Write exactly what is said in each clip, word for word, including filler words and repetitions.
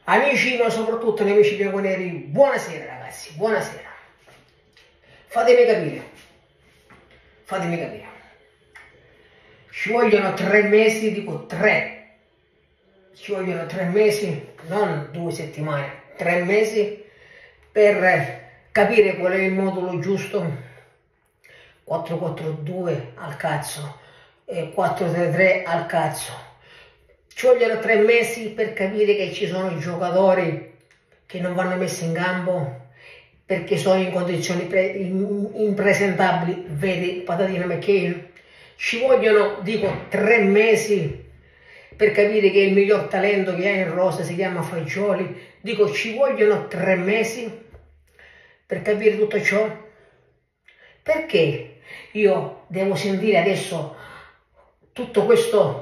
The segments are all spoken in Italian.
Amici, ma soprattutto gli amici bianconeri, buonasera ragazzi, buonasera. Fatemi capire, fatemi capire. Ci vogliono tre mesi, dico tre, ci vogliono tre mesi, non due settimane, tre mesi per capire qual è il modulo giusto. quattro quattro due al cazzo e quattro tre tre al cazzo. Ci vogliono tre mesi per capire che ci sono giocatori che non vanno messi in campo perché sono in condizioni impresentabili, vedi Patatina McCain. Ci vogliono, dico, tre mesi per capire che il miglior talento che ha in rosa si chiama Fagioli. Dico, ci vogliono tre mesi per capire tutto ciò. Perché io devo sentire adesso tutto questo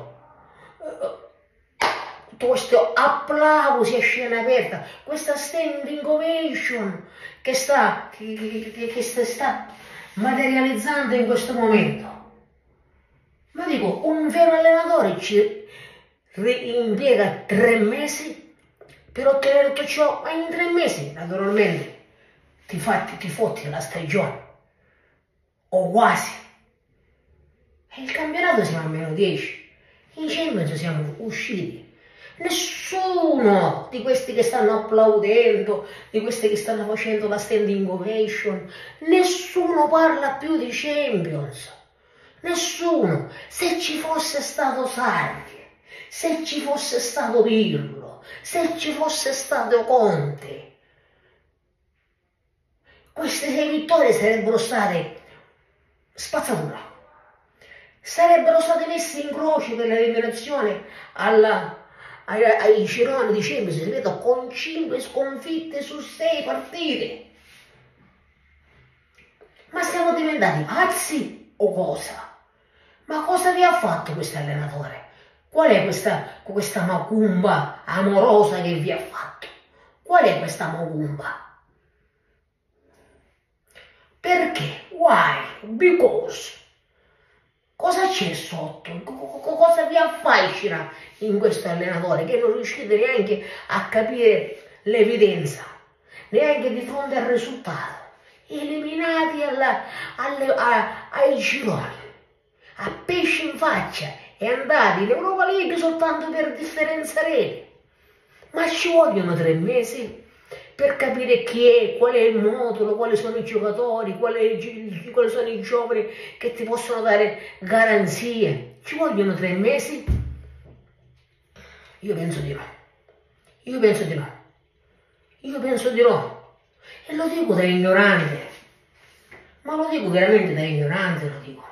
tutto questo applausi a scena aperta, questa standing ovation che sta, che, che, che sta, sta materializzando in questo momento? Ma dico, un vero allenatore ci impiega tre mesi per ottenere tutto ciò, ma in tre mesi naturalmente ti, fatti, ti fotti la stagione, o quasi. E il campionato siamo a meno dieci, in Champions siamo usciti. Nessuno di questi che stanno applaudendo, di questi che stanno facendo la standing ovation, nessuno parla più di Champions. Nessuno. Se ci fosse stato Sarri, se ci fosse stato Pirlo, se ci fosse stato Conte, queste sei vittorie sarebbero state spazzatura. Sarebbero state messe in croce per l'eliminazione alla... ai, ai gironi di Champions, si vedo, con cinque sconfitte su sei partite. Ma siamo diventati pazzi o cosa? Ma cosa vi ha fatto questo allenatore? Qual è questa, questa macumba amorosa che vi ha fatto? Qual è questa macumba? Perché? Why? Because? Cosa c'è sotto? Cosa vi affascina in questo allenatore che non riuscite neanche a capire l'evidenza, neanche di fronte al risultato? Eliminati alla, alle, a, ai gironi, a pesce in faccia e andati in Europa League soltanto per differenza rete. Ma ci vogliono tre mesi per capire chi è, qual è il modulo, quali sono i giocatori, quali, quali sono i giovani che ti possono dare garanzie. Ci vogliono tre mesi? Io penso di no. Io penso di no. Io penso di no. E lo dico da ignorante. Ma lo dico veramente da ignorante, lo dico.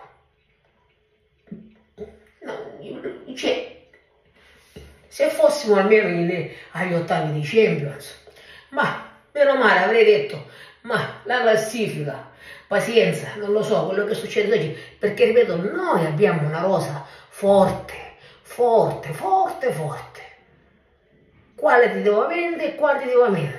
No, cioè, se fossimo almeno in, agli ottavi di Champions, ma meno male avrei detto, ma la classifica, pazienza, non lo so quello che succede oggi, perché ripeto, noi abbiamo una rosa forte, forte, forte, forte. Quale ti devo vendere e quanti devo vendere?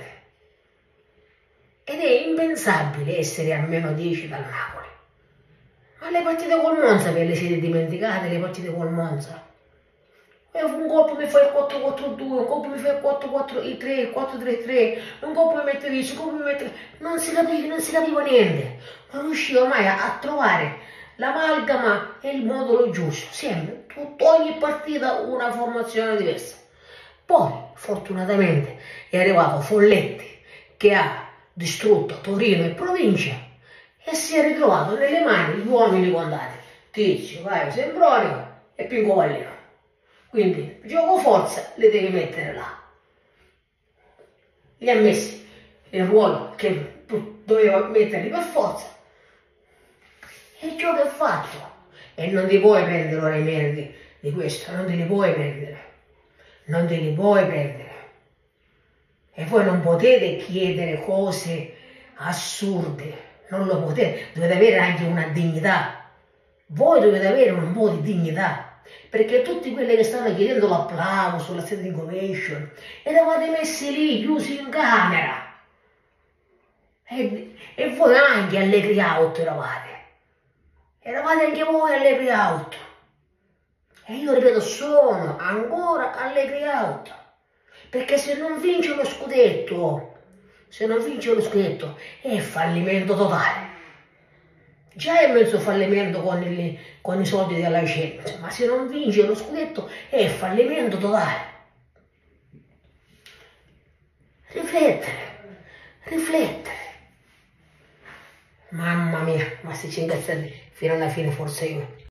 Ed è impensabile essere a meno dieci dal Napoli. Ma le partite col Monza ve le siete dimenticate, le partite col Monza? Un colpo mi fa il quattro quattro due, un colpo mi fa il quattro quattro tre, il quattro tre tre, un colpo mi mette lì, un colpo mi mette... Non si capiva, non si capiva niente. Non riuscivo mai a, a trovare l'amalgama e il modulo giusto. Sempre, tutto, ogni partita una formazione diversa. Poi, fortunatamente, è arrivato Folletti, che ha distrutto Torino e provincia, e si è ritrovato nelle mani gli uomini contati. Tizio, vai, Sembronio e Pinco Vallino. Quindi, gioco forza, le devi mettere là. Li ha messi il ruolo che doveva metterli per forza. E il gioco è fatto. E non ti puoi prendere ora i meriti di questo, non te li puoi prendere. Non te li puoi prendere. E voi non potete chiedere cose assurde. Non lo potete. Dovete avere anche una dignità. Voi dovete avere un po' di dignità. Perché tutti quelli che stanno chiedendo l'applauso, la standing ovation, eravate messi lì, chiusi in camera. E, e voi anche allegri out eravate. Eravate anche voi allegri out. E io ripeto, sono ancora allegri out. perché se non vince lo scudetto, se non vince lo scudetto è fallimento totale. Già è mezzo fallimento con, il, con i soldi della Champions, ma se non vince lo scudetto è fallimento totale. Riflettere, riflettere. Mamma mia, ma se ci incazzate fino alla fine forse io